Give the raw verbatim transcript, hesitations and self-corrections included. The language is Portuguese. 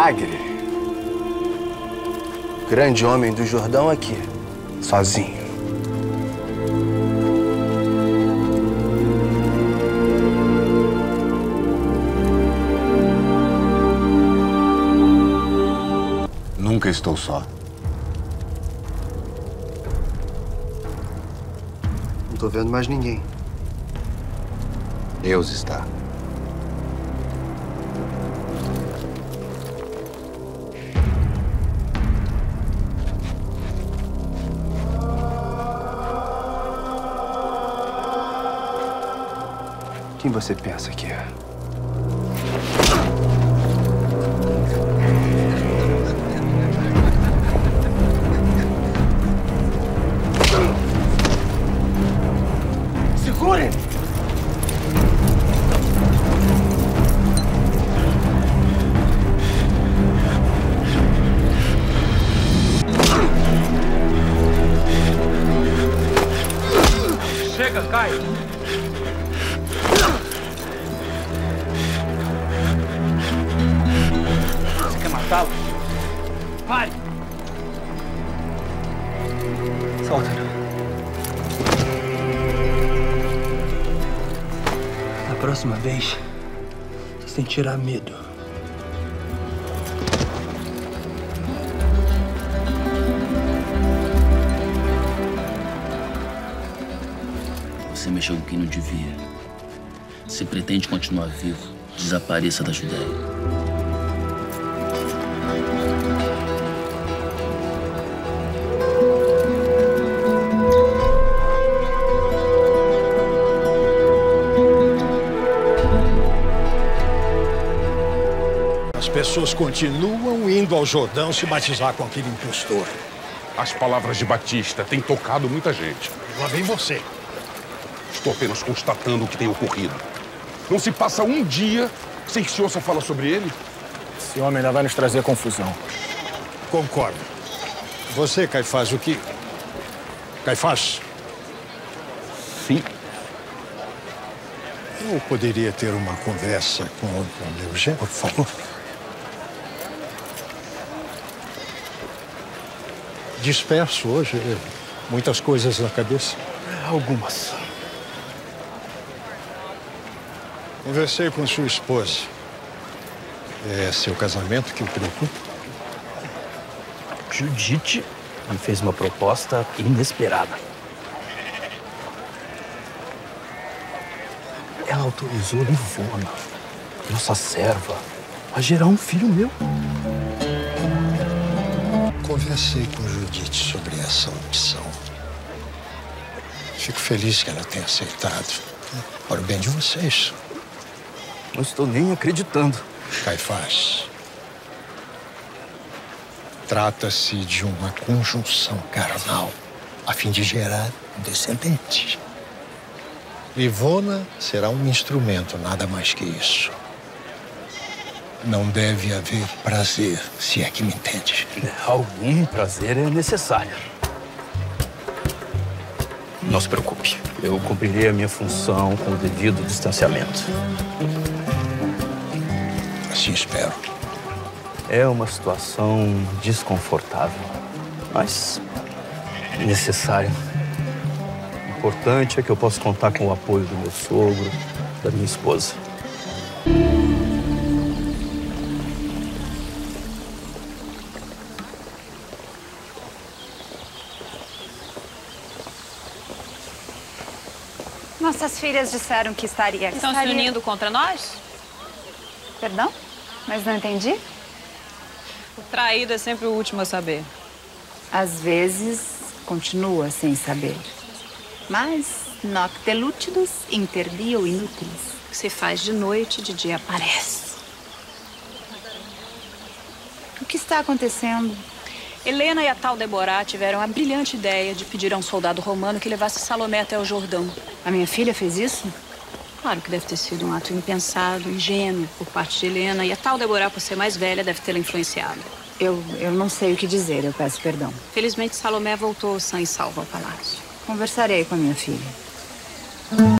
milagre. O grande homem do Jordão aqui, sozinho. Nunca estou só. Não tô vendo mais ninguém. Deus está. Quem você pensa que é? Segure! Chega, Caio! Você quer matá-lo? Pare! Solta-no. Da próxima vez, você tem que tirar medo. Você mexeu com quem não devia. Se pretende continuar vivo, desapareça da Judéia. As pessoas continuam indo ao Jordão se batizar com aquele impostor. As palavras de Batista têm tocado muita gente. Lá vem você. Estou apenas constatando o que tem ocorrido. Não se passa um dia sem que o senhor só fala sobre ele? Esse homem ainda vai nos trazer confusão. Concordo. Você, Caifás, o que... Caifás? Sim. Eu poderia ter uma conversa com o meu genro, por favor? Disperso hoje, muitas coisas na cabeça. Algumas. Conversei com sua esposa. É seu casamento que o preocupa? Judite me fez uma proposta inesperada. Ela autorizou Livona, nossa serva, a gerar um filho meu. Conversei com Judite sobre essa opção. Fico feliz que ela tenha aceitado. Para o bem de vocês. Não estou nem acreditando. Caifás. Trata-se de uma conjunção carnal, a fim de gerar um descendente. Livona será um instrumento, nada mais que isso. Não deve haver prazer, se é que me entende. Algum prazer é necessário. Não se preocupe. Eu cumprirei a minha função com o devido distanciamento. Assim espero. É uma situação desconfortável, mas necessária. O importante é que eu possa contar com o apoio do meu sogro, da minha esposa. Nossas filhas disseram que estaria... Estão estaria... se unindo contra nós? Perdão? Mas não entendi. O traído é sempre o último a saber. Às vezes, continua sem saber. Mas, nocte lúcidos inter dio inúteis. O que se faz de noite, de dia aparece. O que está acontecendo? Helena e a tal Deborah tiveram a brilhante ideia de pedir a um soldado romano que levasse Salomé até o Jordão. A minha filha fez isso? Claro que deve ter sido um ato impensado, ingênuo por parte de Helena. E a tal Deborah, por ser mais velha, deve tê-la influenciado. Eu, eu não sei o que dizer, eu peço perdão. Felizmente, Salomé voltou sã e salva ao palácio. Conversarei com a minha filha.